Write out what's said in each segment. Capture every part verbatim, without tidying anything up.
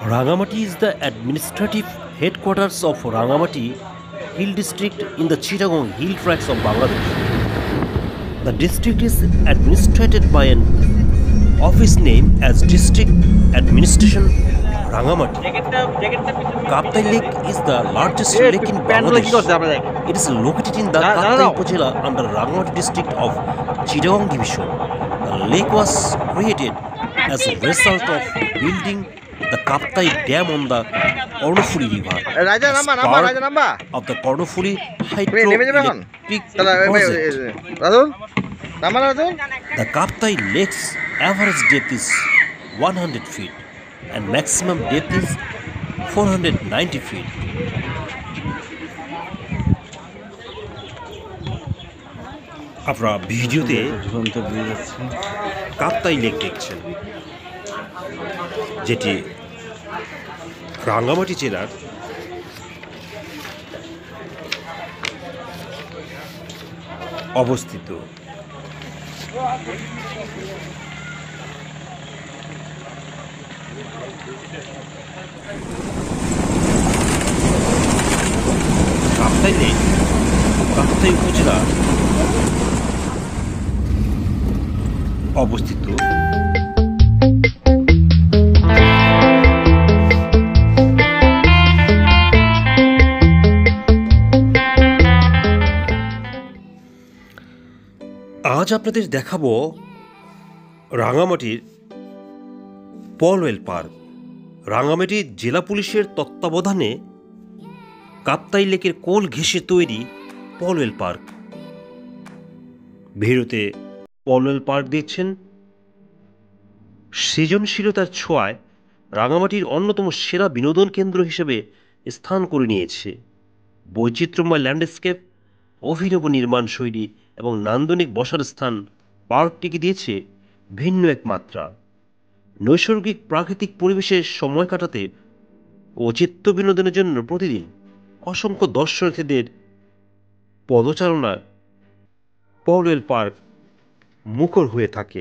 Rangamati is the administrative headquarters of Rangamati Hill District in the Chittagong Hill Tracts of Bangladesh. The district is administered by an office name as District Administration Rangamati. Kaptai Lake is the largest lake in Bangladesh. It is located in the Kaptai Upazila under Rangamati district of Chittagong division. The lake was created as a result of building the Kaptai Dam on the Kornofuli River as part of the Kornofuli Hydroelectric Project. The Kaptai Lake's average depth is one hundred feet and maximum depth is four hundred ninety feet. আপনারা ভিডিওতে Kaptai lake দেখছেন, যেটি রাঙ্গামাটি জেলার অবস্থিত। Kaptai lake Kaptai উপজেলা অবস্থিত। আজ আপনাদের দেখাবো রাঙ্গামাটির পলওয়েল পার্ক। রাঙ্গামাটি জেলা পুলিশের তত্ত্বাবধানে কাপ্তাই লেকের কোল ঘেঁষে তৈরি পলওয়েল পার্ক। ভিডিওতে পলওয়েল পার্ক দেখছেন সৃজনশীলতার ছোঁয়ায় রাঙ্গামাটির অন্যতম সেরা বিনোদন কেন্দ্র হিসেবে স্থান করে নিয়েছে। বৈচিত্র্যময় ল্যান্ডস্কেপ, অভিনব নির্মাণ শৈলী এবং নান্দনিক বসার স্থান পার্কটিকে দিয়েছে ভিন্ন এক মাত্রা। নৈসর্গিক প্রাকৃতিক পরিবেশে সময় কাটাতে ও চিত্ত বিনোদনের জন্য প্রতিদিন অসংখ্য দর্শনার্থীদের পদচারণা পলওয়েল পার্ক মুখর হয়ে থাকে।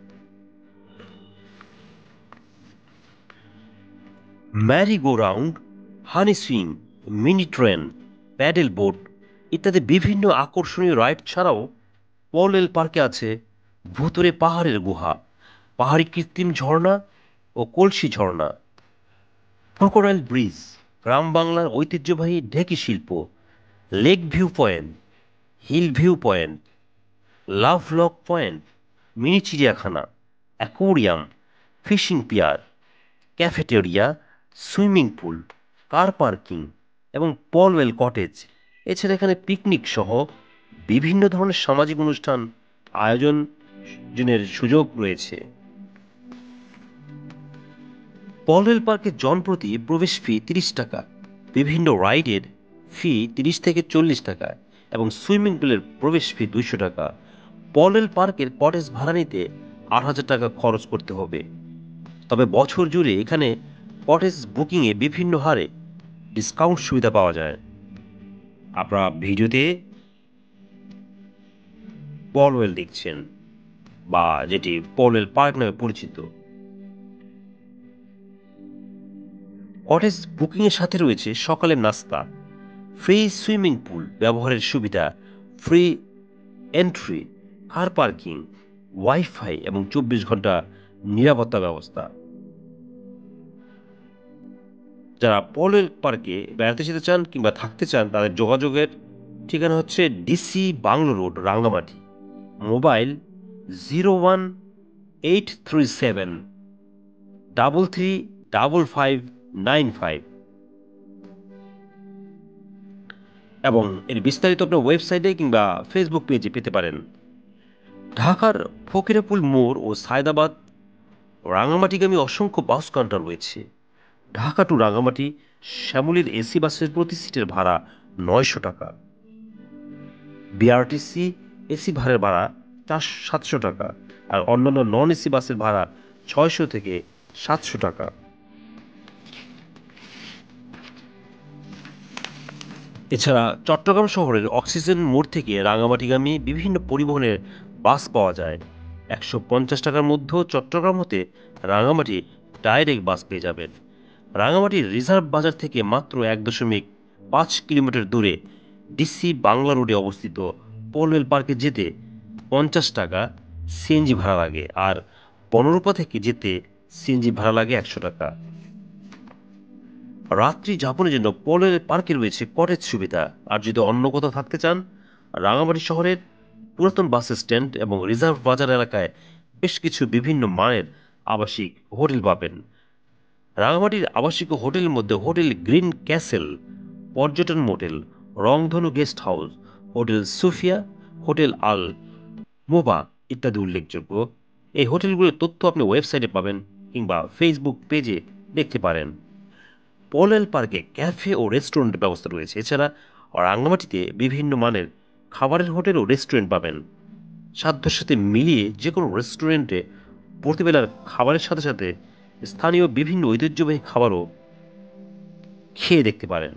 Merry go round, honey swing, mini train, paddle boat ইত্যাদি বিভিন্ন আকর্ষণীয় রাইড ছাড়াও পলওয়েল পার্কে আছে ভুতুরে পাহাড়ের গুহা, পাহাড়ি কৃত্রিম ঝর্ণা ও কলসি ঝর্ণা, ক্রোকোডাইল ব্রিজ, গ্রাম বাংলার ঐতিহ্যবাহী ঢেকি শিল্প, lake view point, hill view point, love lock point, mini চিড়িয়াখানা, aquarium, fishing pier, cafeteria, swimming pool, car parking এবং পলওয়েল কটেজ। এছাড়া এখানে পিকনিক সহ বিভিন্ন ধরনের সামাজিক অনুষ্ঠান আয়োজনের সুযোগ রয়েছে। পলওয়েল পার্কে জনপ্রতি প্রবেশ ফি তিরিশ টাকা, বিভিন্ন রাইডের ফি তিরিশ থেকে চল্লিশ টাকা এবং সুইমিং পুলের প্রবেশ ফি দুইশো টাকা। পলওয়েল পার্কের কটেজ ভাড়া নিতে আট হাজার টাকা খরচ করতে হবে। তবে বছর জুড়ে এখানে কটেজ বুকিংয়ে বিভিন্ন হারে ডিসকাউন্ট সুবিধা পাওয়া যায়। আপনারা ভিডিওতে পলওয়েল দেখছেন, বা যেটি পলওয়েল পার্ক নামে পরিচিত। কটেজ বুকিংয়ের সাথে রয়েছে সকালের নাস্তা, ফ্রি সুইমিং পুল ব্যবহারের সুবিধা, free entry, car parking, wifi এবং চব্বিশ ঘন্টা নিরাপত্তা ব্যবস্থা। যারা পলওয়েল পার্কে বেড়াতে যেতে চান কিংবা থাকতে চান তাদের যোগাযোগের ঠিকানা হচ্ছে DC bungalow road, Rangamati. Mobile zero one eight three seven double three double five nine five এবং এর বিস্তারিত আপনার ওয়েবসাইটে কিংবা ফেসবুক পেজে পেতে পারেন। ঢাকার ফকিরাপুল মোড় ও সায়দাবাদ রাঙ্গামাটিগামী অসংখ্য বাস কাউন্টার রয়েছে। ঢাকা টু রাঙ্গামাটি শ্যামলীর এসি বাসের প্রতি সিটের ভাড়া নয়শো টাকা, বিআরটিসি এসি ভাড়ার ভাড়া চারশো সাতশো টাকা আর অন্যান্য নন এসি বাসের ভাড়া ছয়শো থেকে সাতশো টাকা। এছাড়া চট্টগ্রাম শহরের অক্সিজেন মোড় থেকে রাঙ্গামাটিগামী বিভিন্ন পরিবহনের বাস পাওয়া যায়। একশো পঞ্চাশ টাকার মধ্যেও চট্টগ্রাম হতে রাঙ্গামাটি ডাইরেক্ট বাস পেয়ে যাবেন। রাঙামাটির রিজার্ভ বাজার থেকে মাত্র এক দশমিক পাঁচ কিলোমিটার দূরে ডিসি বাংলা রোডে অবস্থিত পলওয়েল পার্কে যেতে পঞ্চাশ টাকা সিএনজি ভাড়া লাগে, আর বনরূপা থেকে যেতে সিএনজি ভাড়া লাগে একশো টাকা। রাত্রি যাপনের জন্য পলওয়েল পার্কে রয়েছে কটেজ সুবিধা, আর যদি অন্য কোথাও থাকতে চান রাঙামাটি শহরের পুরাতন বাস স্ট্যান্ড এবং রিজার্ভ বাজার এলাকায় বেশ কিছু বিভিন্ন মানের আবাসিক হোটেল পাবেন। রাঙামাটির আবাসিক হোটেলের মধ্যে হোটেল গ্রিন ক্যাসেল, পর্যটন motel, Rongdhonu guest house, hotel Sufia, hotel Al Moba ইত্যাদি উল্লেখযোগ্য। এই হোটেলগুলোর তথ্য আপনি ওয়েবসাইটে পাবেন কিংবা ফেসবুক পেজে দেখতে পারেন। পলওয়েল পার্কে ক্যাফে ও রেস্টুরেন্টের ব্যবস্থা রয়েছে। এছাড়া রাঙামাটিতে বিভিন্ন মানের খাবারের হোটেল ও রেস্টুরেন্ট পাবেন। সাধ্যের সাথে মিলিয়ে যে কোনো রেস্টুরেন্টে প্রতিবেলার খাবারের সাথে সাথে স্থানীয় বিভিন্ন ঐতিহ্যবাহী খাবারও খেয়ে দেখতে পারেন।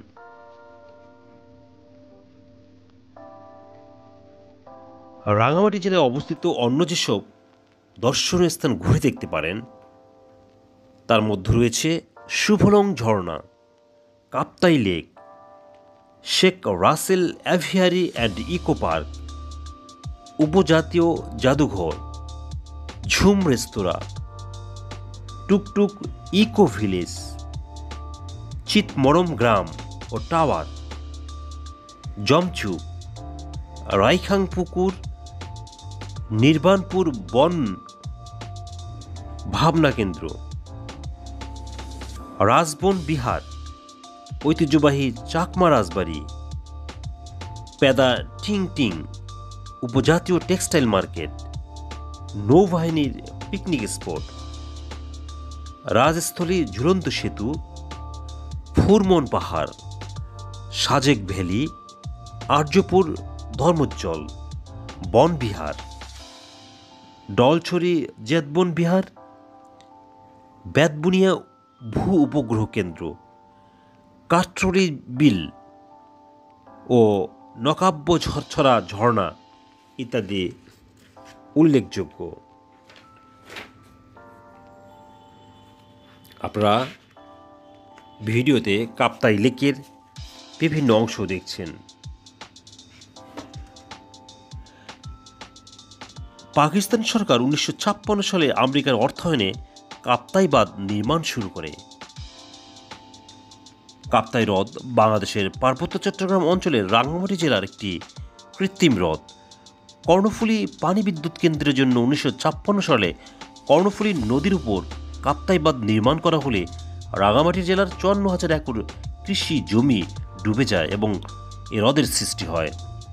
রাঙামাটি জেলায় অবস্থিত অন্য যেসব দর্শনীয় স্থান ঘুরে দেখতে পারেন তার মধ্যে রয়েছে শুভলং ঝর্ণা, Kaptai lake, Sheikh Russel aviary and eco park, উপজাতীয় জাদুঘর, ঝুম রেস্তোরাঁ, টুকটুক ইকো ভিলেজ, চিতমরম গ্রাম ও টাওয়ার, জমচু, রাইখাং পুকুর, নির্বাণপুর বন ভাবনা কেন্দ্র, রাজবন বিহার, ঐতিহ্যবাহী চাকমা রাজবাড়ি, পেদা টিং টিং, উপজাতীয় টেক্সটাইল মার্কেট, নৌবাহিনীর পিকনিক স্পট, রাজস্থলী ঝুলন্ত সেতু, ফুরমন পাহাড়, সাজেক ভ্যালি, আর্যপুর ধর্মোজ্জ্বল, বনবিহার, ডলছড়ি জেদবন বিহার, বেতবুনিয়া ভূ উপগ্রহ কেন্দ্র, কাট্রলি বিল ও নকাব্য ঝরছড়া ঝর্ণা ইত্যাদি উল্লেখযোগ্য। আপনারা ভিডিওতে কাপ্তাই লেকের বিভিন্ন অংশ দেখছেন। পাকিস্তান সরকার উনিশশো ছাপ্পান্ন সালে আমেরিকার অর্থায়নে কাপ্তাই বাঁধ নির্মাণ শুরু করে। কাপ্তাই হ্রদ বাংলাদেশের পার্বত্য চট্টগ্রাম অঞ্চলের রাঙ্গামাটি জেলার একটি কৃত্রিম হ্রদ। কর্ণফুলী পানি বিদ্যুৎ কেন্দ্রের জন্য উনিশশো ছাপ্পান্ন সালে কর্ণফুলী নদীর উপর কাপ্তাই বাঁধ নির্মাণ করা হলে রাঙ্গামাটি জেলার চুয়ান্ন হাজার একর কৃষি জমি ডুবে যায় এবং এ হ্রদের সৃষ্টি হয়।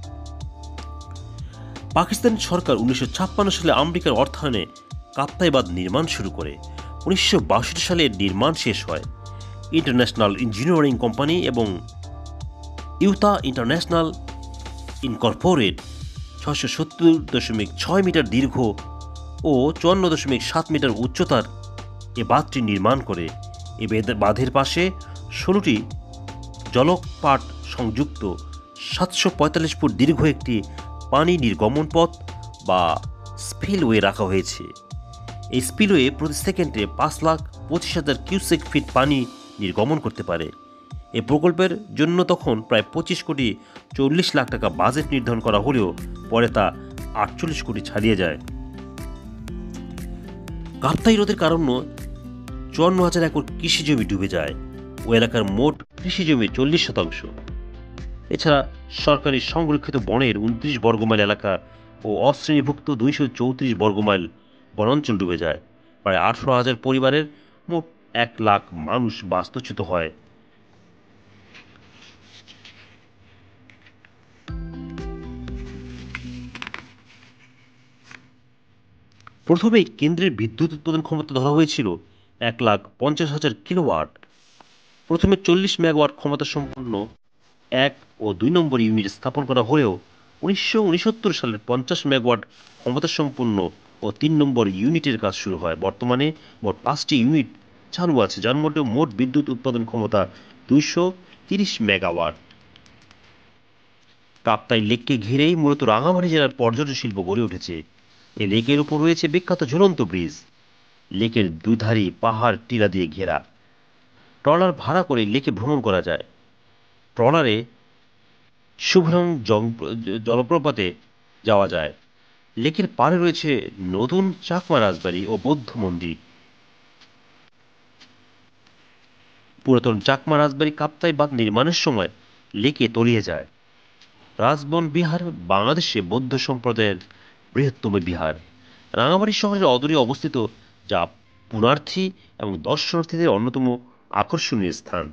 পাকিস্তান সরকার উনিশশো ছাপ্পান্ন সালে আমেরিকার অর্থায়নে কাপ্তাই বাঁধ নির্মাণ শুরু করে। উনিশশো বাষট্টি সালে নির্মাণ শেষ হয়। ইন্টারন্যাশনাল ইঞ্জিনিয়ারিং কোম্পানি এবং ইউতা ইন্টারন্যাশনাল ইনকর্পোরেট ছশো সত্তর দশমিক ছয় মিটার দীর্ঘ ও চুয়ান্ন দশমিক সাত মিটার উচ্চতার এ বাঁধটি নির্মাণ করে। এ বাঁধের পাশে ষোলোটি জলপাট সংযুক্ত সাতশো পঁয়তাল্লিশ ফুট দীর্ঘ একটি পানি নির্গমন পথ বা স্পিলওয়ে রাখা হয়েছে। এই স্পিলওয়ে প্রতি সেকেন্ডে পাঁচ লাখ পঁচিশ হাজার কিউসেক ফিট পানি নির্গমন করতে পারে। এই প্রকল্পের জন্য তখন প্রায় পঁচিশ কোটি চল্লিশ লাখ টাকা বাজেট নির্ধারণ করা হলেও পরে তা আটচল্লিশ কোটি ছাড়িয়ে যায়। কাপ্তাই হ্রদের কারণে চুয়ান্ন হাজার একর কৃষি জমি ডুবে যায় ও এলাকার মোট কৃষি জমি চল্লিশ শতাংশ। এছাড়া সরকারি সংরক্ষিত বনের উনত্রিশ বর্গমাইল এলাকা ও অশ্রেণীভুক্ত দুইশো চৌত্রিশ বর্গমাইল বনাঞ্চল ডুবে যায়। প্রায় আঠারো হাজার পরিবারের মোট এক লাখ মানুষ বাস্তুচ্যুত হয়। প্রথমে কেন্দ্রের বিদ্যুৎ উৎপাদন ক্ষমতা ধরা হয়েছিল এক লাখ পঞ্চাশ হাজার কিলোওয়াট। প্রথমে চল্লিশ মেগাওয়াট ক্ষমতা সম্পন্ন এক ও দুই নম্বর ইউনিট স্থাপন করা হলেও উনিশশো উনসত্তর সালের পঞ্চাশ মেগাওয়াট ক্ষমতা সম্পন্ন ও তিন নম্বর ইউনিটের কাজ শুরু হয়। বর্তমানে মোট পাঁচটি ইউনিট চালু আছে, যার মধ্যে মোট বিদ্যুৎ উৎপাদন ক্ষমতা দুইশো তিরিশ মেগাওয়াট। কাপ্তাই লেককে ঘিরেই মূলত রাঙামাটি জেলার পর্যটন শিল্প গড়ে উঠেছে। এই লেকের উপর রয়েছে বিখ্যাত ঝুলন্ত ব্রিজ। লেকের দুধারই পাহাড় টিলা দিয়ে ঘেরা। ট্রলার ভাড়া করে লেকে ভ্রমণ করা যায়। ট্রলারে শুভ্রং জলপ্রপাতে যাওয়া যায়। লেকের পাড়ে রয়েছে নতুন চাকমা রাজবাড়ি ও বৌদ্ধ মন্দির। পুরাতন চাকমা রাজবাড়ি কাপ্তাই বাঁধ নির্মাণের সময় লেকে তলিয়ে যায়। রাজবন বিহার বাংলাদেশে বৌদ্ধ সম্প্রদায়ের বৃহত্তম বিহার। রাঙামাটি শহরের অদূরে অবস্থিত, যা পুণার্থী এবং দর্শনার্থীদের অন্যতম আকর্ষণীয় স্থান।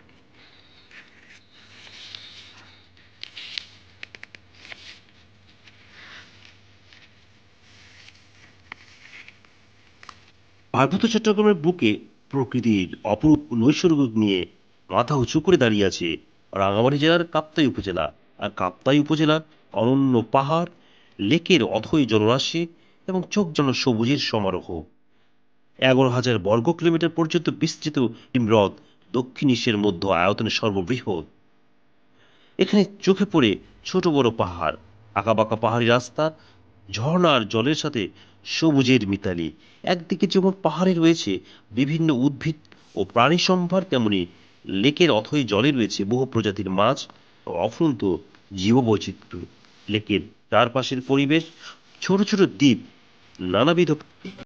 পার্বত্য চট্টগ্রামের বুকে প্রকৃতির অপরূপ নৈসর্গ নিয়ে মাথা উঁচু করে দাঁড়িয়ে আছে রাঙামাটি জেলার কাপ্তাই উপজেলা। আর কাপ্তাই উপজেলার অনন্য পাহাড়, লেকের অথই জলরাশি এবং চোখ যেন সবুজের সমারোহ। এগারো হাজার বর্গ কিলোমিটার পর্যন্ত বিস্তৃত হ্রদ, দক্ষিণ এশিয়ার মধ্য আয়তনের সর্ববৃহৎ। এখানে চোখে পড়ে ছোট বড় পাহাড়, আঁকাবাঁকা পাহাড়ি রাস্তা, ঝর্ণার জলের সাথে সবুজের মিতালি। একদিকে যেমন পাহাড়ে রয়েছে বিভিন্ন উদ্ভিদ ও প্রাণী সম্ভার, তেমনি লেকের অথই জলে রয়েছে বহু প্রজাতির মাছ ও অফুরন্ত জীববৈচিত্র্য। লেকের চারপাশের পরিবেশ, ছোট ছোট দ্বীপ, নানাবিধ